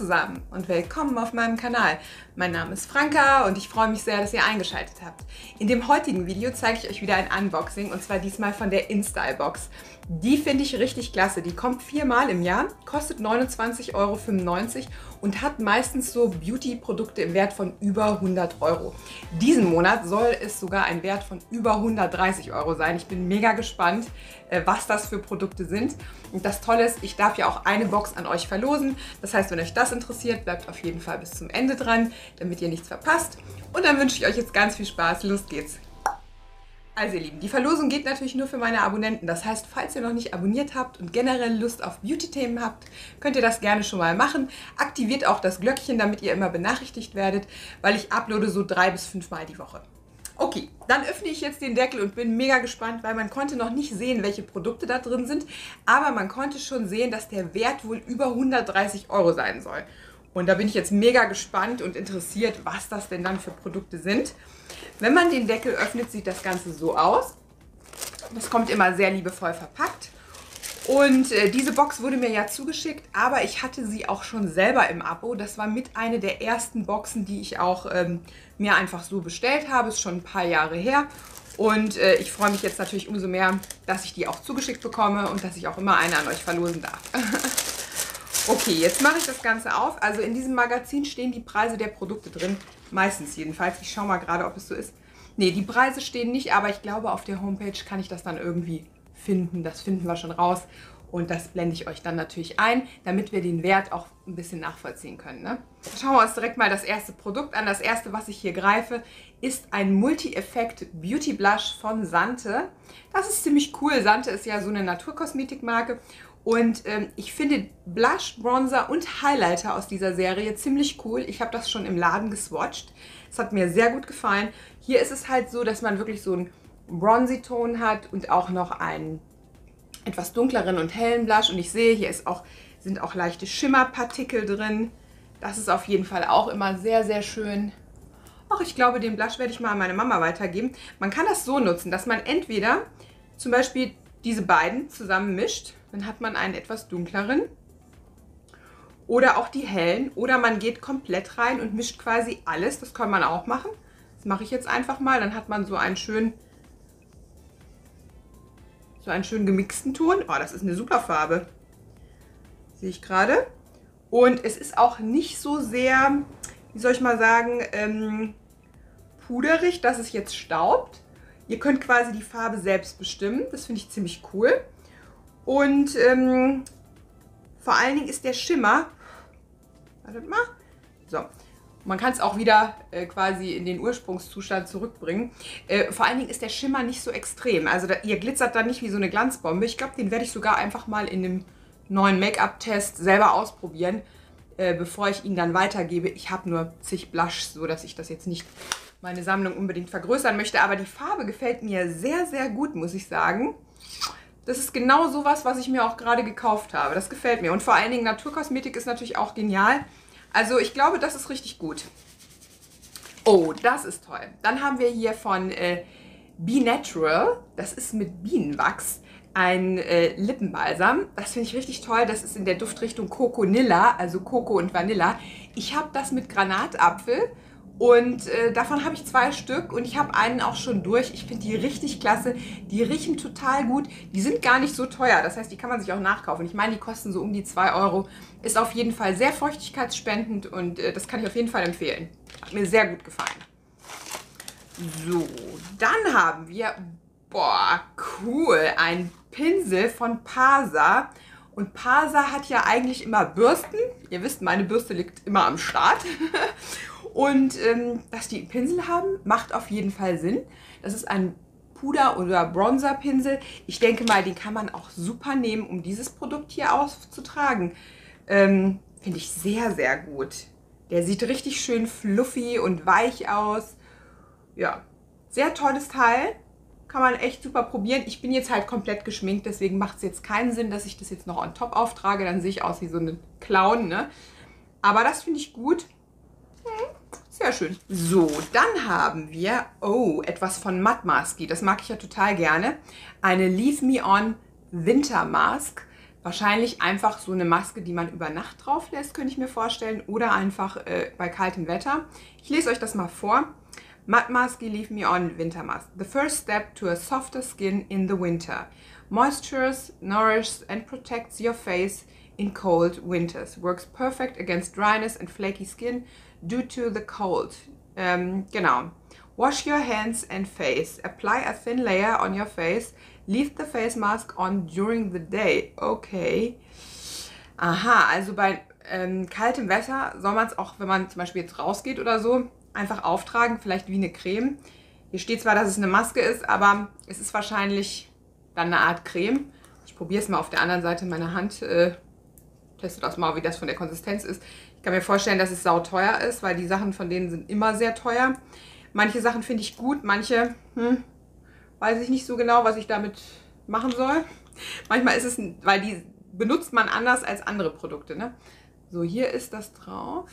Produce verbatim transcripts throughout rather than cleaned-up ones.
zusammen und willkommen auf meinem Kanal. Mein Name ist Franka und ich freue mich sehr, dass ihr eingeschaltet habt. In dem heutigen Video zeige ich euch wieder ein Unboxing und zwar diesmal von der InStyle Box. Die finde ich richtig klasse. Die kommt viermal im Jahr, kostet neunundzwanzig Euro fünfundneunzig und hat meistens so Beauty-Produkte im Wert von über hundert Euro. Diesen Monat soll es sogar ein Wert von über hundertdreißig Euro sein. Ich bin mega gespannt, was das für Produkte sind. Und das Tolle ist, ich darf ja auch eine Box an euch verlosen. Das heißt, wenn euch das interessiert, bleibt auf jeden Fall bis zum Ende dran, damit ihr nichts verpasst. Und dann wünsche ich euch jetzt ganz viel Spaß. Los geht's! Also ihr Lieben, die Verlosung geht natürlich nur für meine Abonnenten. Das heißt, falls ihr noch nicht abonniert habt und generell Lust auf Beauty-Themen habt, könnt ihr das gerne schon mal machen. Aktiviert auch das Glöckchen, damit ihr immer benachrichtigt werdet, weil ich uploade so drei bis fünf Mal die Woche. Okay, dann öffne ich jetzt den Deckel und bin mega gespannt, weil man konnte noch nicht sehen, welche Produkte da drin sind, aber man konnte schon sehen, dass der Wert wohl über hundertdreißig Euro sein soll. Und da bin ich jetzt mega gespannt und interessiert, was das denn dann für Produkte sind. Wenn man den Deckel öffnet, sieht das Ganze so aus. Das kommt immer sehr liebevoll verpackt. Und äh, diese Box wurde mir ja zugeschickt, aber ich hatte sie auch schon selber im Abo. Das war mit einer der ersten Boxen, die ich auch ähm, mir einfach so bestellt habe. Ist schon ein paar Jahre her. Und äh, ich freue mich jetzt natürlich umso mehr, dass ich die auch zugeschickt bekomme und dass ich auch immer eine an euch verlosen darf. Okay, jetzt mache ich das Ganze auf. Also in diesem Magazin stehen die Preise der Produkte drin. Meistens jedenfalls. Ich schaue mal gerade, ob es so ist. Ne, die Preise stehen nicht, aber ich glaube, auf der Homepage kann ich das dann irgendwie finden. Das finden wir schon raus. Und das blende ich euch dann natürlich ein, damit wir den Wert auch ein bisschen nachvollziehen können. Ne? Schauen wir uns direkt mal das erste Produkt an. Das erste, was ich hier greife, ist ein Multi-Effekt Beauty Blush von Sante. Das ist ziemlich cool. Sante ist ja so eine Naturkosmetikmarke. Und ähm, ich finde Blush, Bronzer und Highlighter aus dieser Serie ziemlich cool. Ich habe das schon im Laden geswatcht. Es hat mir sehr gut gefallen. Hier ist es halt so, dass man wirklich so einen Bronzy-Ton hat und auch noch einen etwas dunkleren und hellen Blush. Und ich sehe, hier ist auch, sind auch leichte Schimmerpartikel drin. Das ist auf jeden Fall auch immer sehr, sehr schön. Ach, ich glaube, den Blush werde ich mal an meine Mama weitergeben. Man kann das so nutzen, dass man entweder zum Beispiel diese beiden zusammen mischt. Dann hat man einen etwas dunkleren oder auch die hellen. Oder man geht komplett rein und mischt quasi alles. Das kann man auch machen. Das mache ich jetzt einfach mal. Dann hat man so einen schönen, so einen schön gemixten Ton. Oh, das ist eine super Farbe. Sehe ich gerade. Und es ist auch nicht so sehr, wie soll ich mal sagen, ähm, puderig, dass es jetzt staubt. Ihr könnt quasi die Farbe selbst bestimmen. Das finde ich ziemlich cool. Und ähm, vor allen Dingen ist der Schimmer, wartet mal, so, man kann es auch wieder äh, quasi in den Ursprungszustand zurückbringen. Äh, vor allen Dingen ist der Schimmer nicht so extrem, also da, ihr glitzert da nicht wie so eine Glanzbombe. Ich glaube, den werde ich sogar einfach mal in dem neuen Make-up-Test selber ausprobieren, äh, bevor ich ihn dann weitergebe. Ich habe nur zig Blushs, so dass ich das jetzt nicht meine Sammlung unbedingt vergrößern möchte, aber die Farbe gefällt mir sehr, sehr gut, muss ich sagen. Das ist genau sowas, was ich mir auch gerade gekauft habe. Das gefällt mir. Und vor allen Dingen Naturkosmetik ist natürlich auch genial. Also ich glaube, das ist richtig gut. Oh, das ist toll. Dann haben wir hier von äh, Be Natural. Das ist mit Bienenwachs. Ein äh, Lippenbalsam. Das finde ich richtig toll. Das ist in der Duftrichtung Coconilla, also Coco und Vanilla. Ich habe das mit Granatapfel. Und äh, davon habe ich zwei Stück und ich habe einen auch schon durch. Ich finde die richtig klasse. Die riechen total gut. Die sind gar nicht so teuer. Das heißt, die kann man sich auch nachkaufen. Ich meine, die kosten so um die zwei Euro. Ist auf jeden Fall sehr feuchtigkeitsspendend und äh, das kann ich auf jeden Fall empfehlen. Hat mir sehr gut gefallen. So, dann haben wir, boah, cool, ein Pinsel von Parsa. Und Parsa hat ja eigentlich immer Bürsten. Ihr wisst, meine Bürste liegt immer am Start. Und ähm, dass die Pinsel haben, macht auf jeden Fall Sinn. Das ist ein Puder- oder Bronzer-Pinsel. Ich denke mal, den kann man auch super nehmen, um dieses Produkt hier aufzutragen. Ähm, Finde ich sehr, sehr gut. Der sieht richtig schön fluffy und weich aus. Ja, sehr tolles Teil. Kann man echt super probieren. Ich bin jetzt halt komplett geschminkt, deswegen macht es jetzt keinen Sinn, dass ich das jetzt noch on top auftrage. Dann sehe ich aus wie so ein Clown, ne? Aber das finde ich gut. Sehr schön. So, dann haben wir, oh, etwas von Matte Masky. Das mag ich ja total gerne. Eine Leave Me On Winter Mask. Wahrscheinlich einfach so eine Maske, die man über Nacht drauf lässt, könnte ich mir vorstellen. Oder einfach äh, bei kaltem Wetter. Ich lese euch das mal vor. Mud mask you leave me on winter mask. The first step to a softer skin in the winter. Moistures, nourishes and protects your face in cold winters. Works perfect against dryness and flaky skin due to the cold. Ähm, genau. Wash your hands and face. Apply a thin layer on your face. Leave the face mask on during the day. Okay. Aha, also bei ähm, kaltem Wetter soll man es auch, wenn man zum Beispiel jetzt rausgeht oder so, einfach auftragen, vielleicht wie eine Creme. Hier steht zwar, dass es eine Maske ist, aber es ist wahrscheinlich dann eine Art Creme. Ich probiere es mal auf der anderen Seite meiner Hand. Äh, teste das mal, wie das von der Konsistenz ist. Ich kann mir vorstellen, dass es sauteuer ist, weil die Sachen von denen sind immer sehr teuer. Manche Sachen finde ich gut, manche hm, weiß ich nicht so genau, was ich damit machen soll. Manchmal ist es, weil die benutzt man anders als andere Produkte. Ne? So, hier ist das drauf.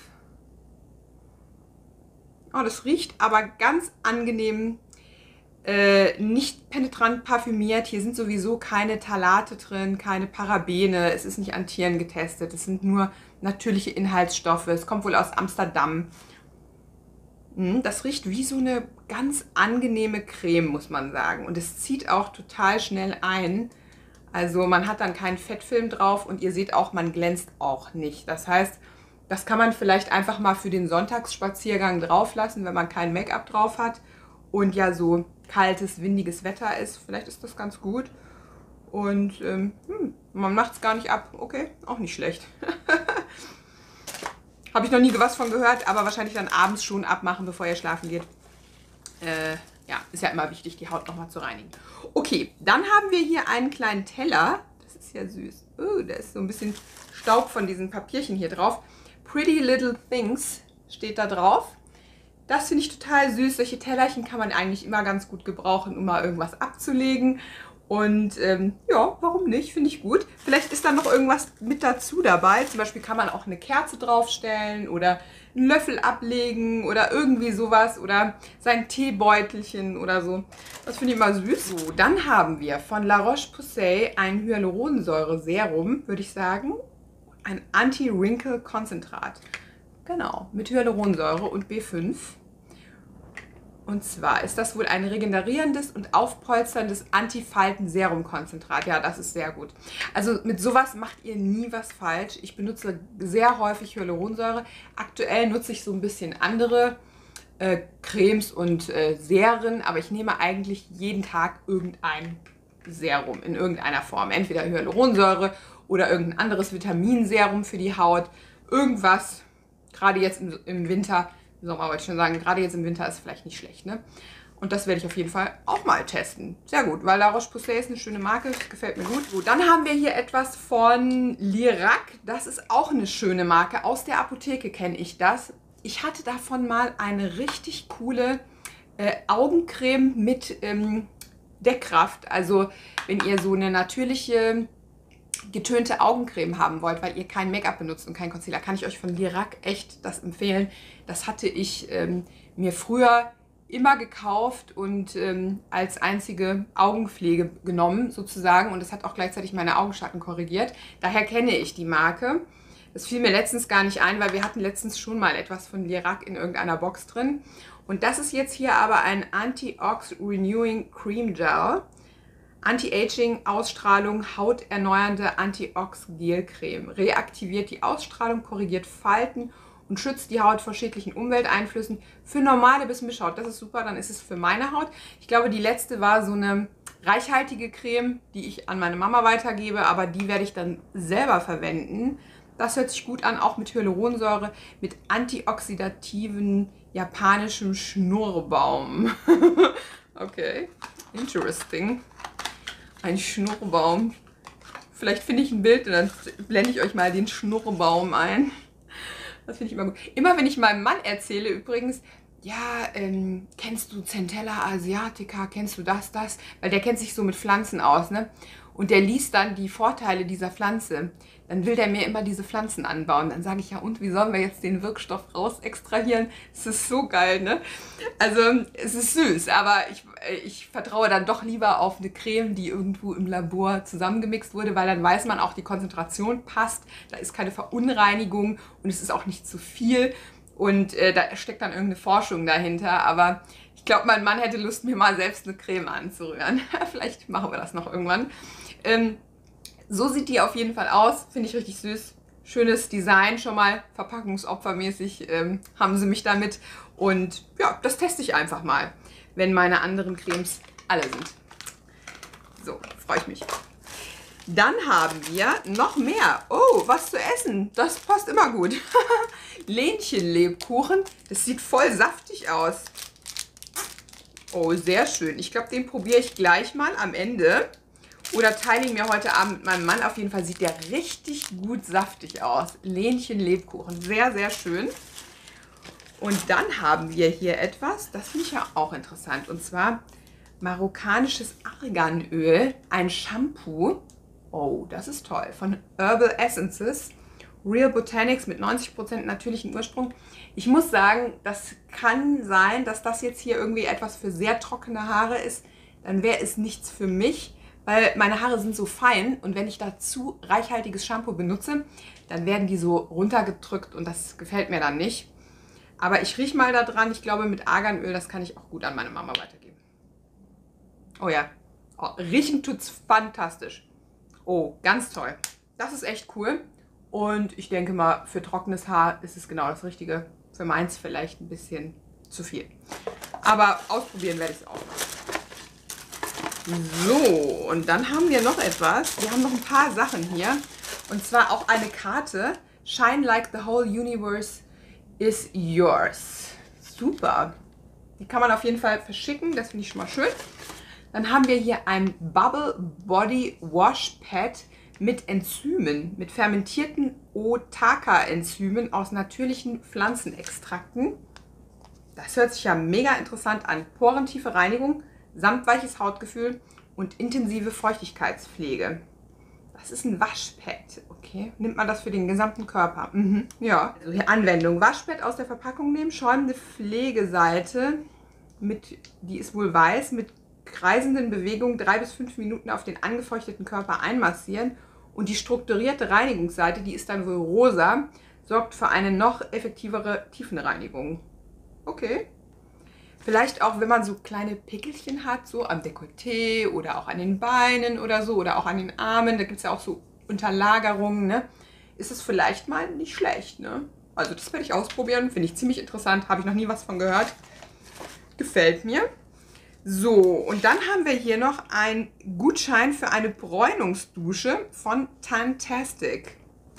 Oh, das riecht aber ganz angenehm, äh, nicht penetrant parfümiert. Hier sind sowieso keine Phthalate drin, keine Parabene. Es ist nicht an Tieren getestet. Es sind nur natürliche Inhaltsstoffe. Es kommt wohl aus Amsterdam. Das riecht wie so eine ganz angenehme Creme, muss man sagen. Und es zieht auch total schnell ein. Also man hat dann keinen Fettfilm drauf und ihr seht auch, man glänzt auch nicht. Das heißt, das kann man vielleicht einfach mal für den Sonntagsspaziergang drauf lassen, wenn man kein Make-up drauf hat und ja so kaltes, windiges Wetter ist. Vielleicht ist das ganz gut. Und ähm, hm, man macht es gar nicht ab. Okay, auch nicht schlecht. Habe ich noch nie was von gehört, aber wahrscheinlich dann abends schon abmachen, bevor ihr schlafen geht. Äh, ja, ist ja immer wichtig, die Haut nochmal zu reinigen. Okay, dann haben wir hier einen kleinen Teller. Das ist ja süß. Oh, da ist so ein bisschen Staub von diesen Papierchen hier drauf. Pretty Little Things steht da drauf. Das finde ich total süß. Solche Tellerchen kann man eigentlich immer ganz gut gebrauchen, um mal irgendwas abzulegen. Und ähm, ja, warum nicht? Finde ich gut. Vielleicht ist da noch irgendwas mit dazu dabei. Zum Beispiel kann man auch eine Kerze draufstellen oder einen Löffel ablegen oder irgendwie sowas. Oder sein Teebeutelchen oder so. Das finde ich immer süß. So, dann haben wir von La Roche-Posay ein Hyaluronsäure-Serum, würde ich sagen. Ein Anti-Wrinkle-Konzentrat. Genau, mit Hyaluronsäure und B fünf. Und zwar ist das wohl ein regenerierendes und aufpolsterndes Antifalten-Serum-Konzentrat. Ja, das ist sehr gut. Also mit sowas macht ihr nie was falsch. Ich benutze sehr häufig Hyaluronsäure. Aktuell nutze ich so ein bisschen andere äh, Cremes und äh, Serien, aber ich nehme eigentlich jeden Tag irgendein Serum in irgendeiner Form. Entweder Hyaluronsäure oder irgendein anderes Vitaminserum für die Haut. Irgendwas, gerade jetzt im, im Winter. Sommer wollte ich schon sagen, gerade jetzt im Winter ist es vielleicht nicht schlecht, ne? Und das werde ich auf jeden Fall auch mal testen. Sehr gut, weil La Roche-Posay ist eine schöne Marke, das gefällt mir gut. So, dann haben wir hier etwas von Lirac. Das ist auch eine schöne Marke. Aus der Apotheke kenne ich das. Ich hatte davon mal eine richtig coole äh, Augencreme mit ähm, Deckkraft. Also wenn ihr so eine natürliche getönte Augencreme haben wollt, weil ihr kein Make-up benutzt und kein Concealer, kann ich euch von Lirac echt das empfehlen. Das hatte ich ähm, mir früher immer gekauft und ähm, als einzige Augenpflege genommen sozusagen, und das hat auch gleichzeitig meine Augenschatten korrigiert. Daher kenne ich die Marke. Das fiel mir letztens gar nicht ein, weil wir hatten letztens schon mal etwas von Lirac in irgendeiner Box drin. Und das ist jetzt hier aber ein Anti-Ox Renewing Cream Gel. Anti-Aging, Ausstrahlung, hauterneuernde Anti-Ox-Gel-Creme. Reaktiviert die Ausstrahlung, korrigiert Falten und schützt die Haut vor schädlichen Umwelteinflüssen. Für normale bis Mischhaut, das ist super, dann ist es für meine Haut. Ich glaube, die letzte war so eine reichhaltige Creme, die ich an meine Mama weitergebe, aber die werde ich dann selber verwenden. Das hört sich gut an, auch mit Hyaluronsäure, mit antioxidativen japanischem Schnurrbaum. Okay, interesting. Ein Schnurrbaum. Vielleicht finde ich ein Bild und dann blende ich euch mal den Schnurrbaum ein. Das finde ich immer gut. Immer wenn ich meinem Mann erzähle übrigens, ja, ähm, kennst du Centella asiatica, kennst du das, das? Weil der kennt sich so mit Pflanzen aus, ne? und der liest dann die Vorteile dieser Pflanze, dann will der mir immer diese Pflanzen anbauen. Dann sage ich, ja und, wie sollen wir jetzt den Wirkstoff raus extrahieren? Das ist so geil, ne? Also es ist süß, aber ich, ich vertraue dann doch lieber auf eine Creme, die irgendwo im Labor zusammengemixt wurde, weil dann weiß man auch, die Konzentration passt, da ist keine Verunreinigung und es ist auch nicht zu viel und äh, da steckt dann irgendeine Forschung dahinter, aber ich glaube, mein Mann hätte Lust, mir mal selbst eine Creme anzurühren. Vielleicht machen wir das noch irgendwann. Ähm, so sieht die auf jeden Fall aus. Finde ich richtig süß. Schönes Design schon mal. Verpackungsopfermäßig ähm, haben sie mich damit. Und ja, das teste ich einfach mal, wenn meine anderen Cremes alle sind. So, freue ich mich. Dann haben wir noch mehr. Oh, was zu essen. Das passt immer gut. Lenchen-Lebkuchen. Das sieht voll saftig aus. Oh, sehr schön. Ich glaube, den probiere ich gleich mal am Ende. Oder teile ihn mir heute Abend mit meinem Mann. Auf jeden Fall sieht der richtig gut saftig aus. Lenchen-Lebkuchen. Sehr, sehr schön. Und dann haben wir hier etwas, das finde ich ja auch interessant. Und zwar marokkanisches Arganöl. Ein Shampoo. Oh, das ist toll. Von Herbal Essences. Real Botanics mit neunzig Prozent natürlichen Ursprung. Ich muss sagen, das kann sein, dass das jetzt hier irgendwie etwas für sehr trockene Haare ist. Dann wäre es nichts für mich, weil meine Haare sind so fein und wenn ich dazu reichhaltiges Shampoo benutze, dann werden die so runtergedrückt und das gefällt mir dann nicht. Aber ich rieche mal da dran. Ich glaube, mit Arganöl, das kann ich auch gut an meine Mama weitergeben. Oh ja, oh, riechen tut's fantastisch. Oh, ganz toll. Das ist echt cool. Und ich denke mal, für trockenes Haar ist es genau das Richtige. Für meins vielleicht ein bisschen zu viel. Aber ausprobieren werde ich es auch mal. So, und dann haben wir noch etwas. Wir haben noch ein paar Sachen hier. Und zwar auch eine Karte. Shine like the whole universe is yours. Super. Die kann man auf jeden Fall verschicken. Das finde ich schon mal schön. Dann haben wir hier ein Bubble Body Wash Pad mit Enzymen, mit fermentierten Otaka-Enzymen aus natürlichen Pflanzenextrakten. Das hört sich ja mega interessant an. Porentiefe Reinigung, samtweiches Hautgefühl und intensive Feuchtigkeitspflege. Das ist ein Waschpad, okay. Nimmt man das für den gesamten Körper? Mhm. Ja. Also hier Anwendung. Waschpad aus der Verpackung nehmen, schäumende Pflegeseite, mit, die ist wohl weiß, mit kreisenden Bewegungen drei bis fünf Minuten auf den angefeuchteten Körper einmassieren. Und die strukturierte Reinigungsseite, die ist dann wohl rosa, sorgt für eine noch effektivere Tiefenreinigung. Okay. Vielleicht auch, wenn man so kleine Pickelchen hat, so am Dekolleté oder auch an den Beinen oder so oder auch an den Armen, da gibt es ja auch so Unterlagerungen, ne? Ist es vielleicht mal nicht schlecht, ne? Also das werde ich ausprobieren, finde ich ziemlich interessant, habe ich noch nie was von gehört. Gefällt mir. So, und dann haben wir hier noch einen Gutschein für eine Bräunungsdusche von Tantastic.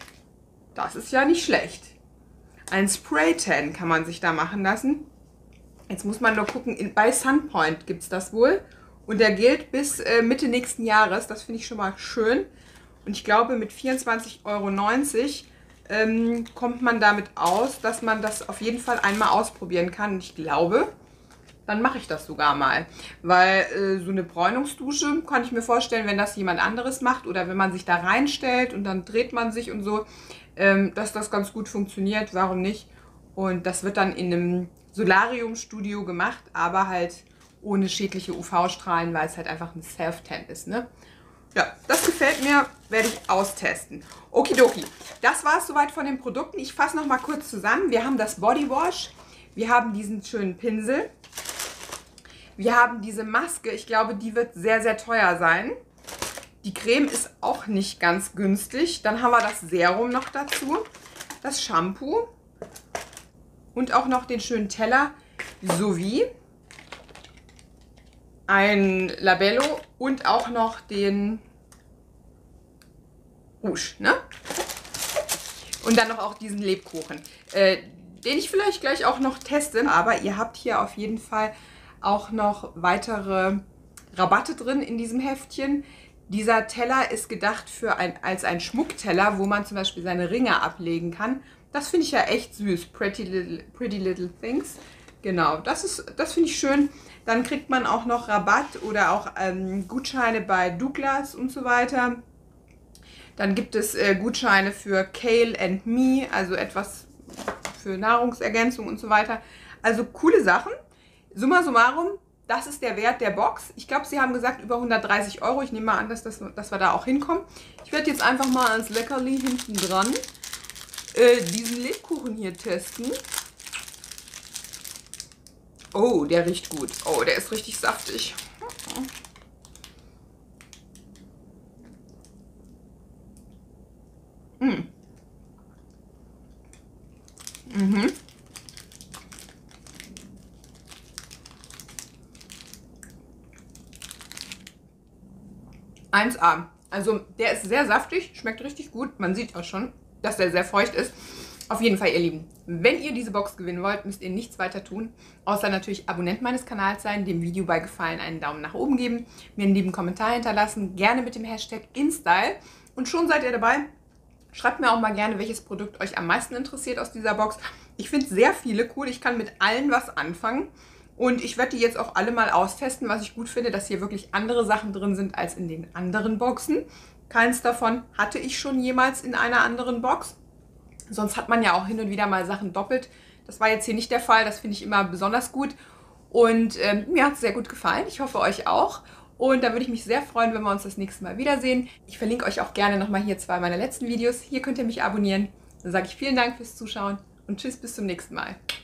Das ist ja nicht schlecht. Ein Spray-Tan kann man sich da machen lassen. Jetzt muss man nur gucken, in, bei Sunpoint gibt es das wohl. Und der gilt bis äh, Mitte nächsten Jahres. Das finde ich schon mal schön. Und ich glaube, mit vierundzwanzig Euro neunzig ähm, kommt man damit aus, dass man das auf jeden Fall einmal ausprobieren kann. Und ich glaube, dann mache ich das sogar mal. Weil äh, so eine Bräunungsdusche kann ich mir vorstellen, wenn das jemand anderes macht oder wenn man sich da reinstellt und dann dreht man sich und so, ähm, dass das ganz gut funktioniert. Warum nicht? Und das wird dann in einem Solarium-Studio gemacht, aber halt ohne schädliche U V-Strahlen, weil es halt einfach ein Self-Tan ist, ne? Ja, das gefällt mir, werde ich austesten. Okidoki, das war es soweit von den Produkten. Ich fasse noch mal kurz zusammen. Wir haben das Body Wash, wir haben diesen schönen Pinsel, wir haben diese Maske. Ich glaube, die wird sehr, sehr teuer sein. Die Creme ist auch nicht ganz günstig. Dann haben wir das Serum noch dazu, das Shampoo und auch noch den schönen Teller sowie ein Labello und auch noch den Rouge, ne? Und dann noch auch diesen Lebkuchen, äh, den ich vielleicht gleich auch noch teste. Aber ihr habt hier auf jeden Fall auch noch weitere Rabatte drin in diesem Heftchen. Dieser Teller ist gedacht für ein, als ein Schmuckteller, wo man zum Beispiel seine Ringe ablegen kann. Das finde ich ja echt süß. Pretty Little, Pretty Little Things. Genau, das ist, das finde ich schön. Dann kriegt man auch noch Rabatt oder auch ähm, Gutscheine bei Douglas und so weiter. Dann gibt es äh, Gutscheine für Kale and Me, also etwas für Nahrungsergänzung und so weiter. Also coole Sachen. Summa summarum, das ist der Wert der Box. Ich glaube, sie haben gesagt über hundertdreißig Euro. Ich nehme mal an, dass, das, dass wir da auch hinkommen. Ich werde jetzt einfach mal als Leckerli hinten dran äh, diesen Lebkuchen hier testen. Oh, der riecht gut. Oh, der ist richtig saftig. Mm. Mhm. eins A. Also der ist sehr saftig, schmeckt richtig gut. Man sieht auch schon, dass der sehr feucht ist. Auf jeden Fall, ihr Lieben, wenn ihr diese Box gewinnen wollt, müsst ihr nichts weiter tun, außer natürlich Abonnent meines Kanals sein, dem Video bei Gefallen einen Daumen nach oben geben, mir einen lieben Kommentar hinterlassen, gerne mit dem Hashtag InStyle. Und schon seid ihr dabei. Schreibt mir auch mal gerne, welches Produkt euch am meisten interessiert aus dieser Box. Ich finde sehr viele cool. Ich kann mit allen was anfangen. Und ich werde die jetzt auch alle mal austesten, was ich gut finde, dass hier wirklich andere Sachen drin sind als in den anderen Boxen. Keins davon hatte ich schon jemals in einer anderen Box. Sonst hat man ja auch hin und wieder mal Sachen doppelt. Das war jetzt hier nicht der Fall. Das finde ich immer besonders gut. Und ähm, mir hat es sehr gut gefallen. Ich hoffe, euch auch. Und da würde ich mich sehr freuen, wenn wir uns das nächste Mal wiedersehen. Ich verlinke euch auch gerne nochmal hier zwei meiner letzten Videos. Hier könnt ihr mich abonnieren. Dann sage ich vielen Dank fürs Zuschauen und tschüss, bis zum nächsten Mal.